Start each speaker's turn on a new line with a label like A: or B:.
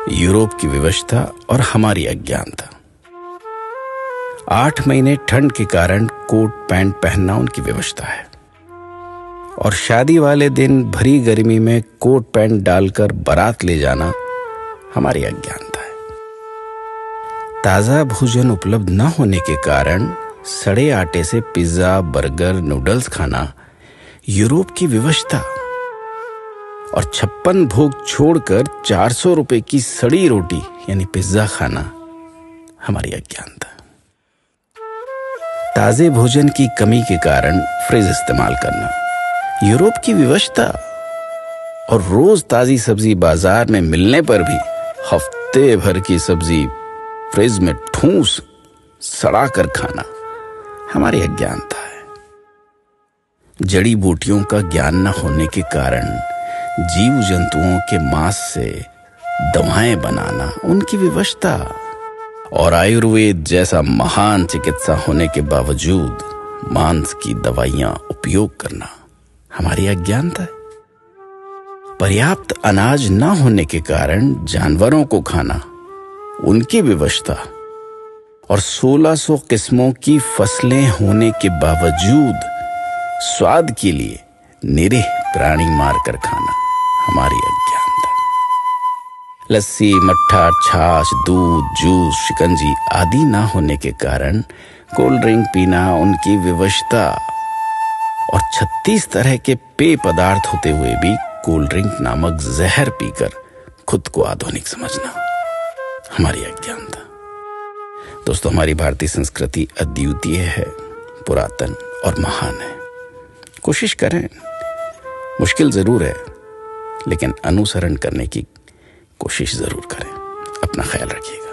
A: Europe की विवशता और हमारी अज्ञानता। 8 महीने ठंड के कारण कोट पैंट पहनना उनकी विवशता है, और शादी वाले दिन भरी गर्मी में कोट पैंट डालकर बारात ले जाना हमारी अज्ञानता है। ताजा भोजन उपलब्ध न होने के कारण सड़े आटे से पिज्जा, बर्गर, नूडल्स खाना यूरोप की विवशता, और 56 भोग छोड़कर 400 रुपए की सड़ी रोटी यानी पिज्जा खाना हमारी अज्ञानता। ताजे भोजन की कमी के कारण फ्रिज इस्तेमाल करना यूरोप की विवशता, और रोज ताजी सब्जी बाजार में मिलने पर भी हफ्ते भर की सब्जी फ्रिज में ठूंस सड़ा कर खाना हमारी अज्ञानता है। जड़ी बूटियों का ज्ञान न होने के कारण जीव जंतुओं के मांस से दवाएं बनाना उनकी विवशता, और आयुर्वेद जैसा महान चिकित्सा होने के बावजूद मांस की दवाइयां उपयोग करना हमारी अज्ञानता है। पर्याप्त अनाज न होने के कारण जानवरों को खाना उनकी विवशता, और 1600 किस्मों की फसलें होने के बावजूद स्वाद के लिए निरीह प्राणी मारकर खाना हमारी अज्ञानता। लस्सी, मट्ठा, छाछ, दूध, जूस, शिकंजी आदि ना होने के कारण कोल्ड ड्रिंक पीना उनकी विवशता, और 36 तरह के पेय पदार्थ होते हुए भी कोल्ड ड्रिंक नामक जहर पीकर खुद को आधुनिक समझना हमारी अज्ञानता। दोस्तों, हमारी भारतीय संस्कृति अद्वितीय है, पुरातन और महान है। कोशिश करें, मुश्किल जरूर है, लेकिन अनुसरण करने की कोशिश जरूर करें। अपना ख्याल रखिएगा।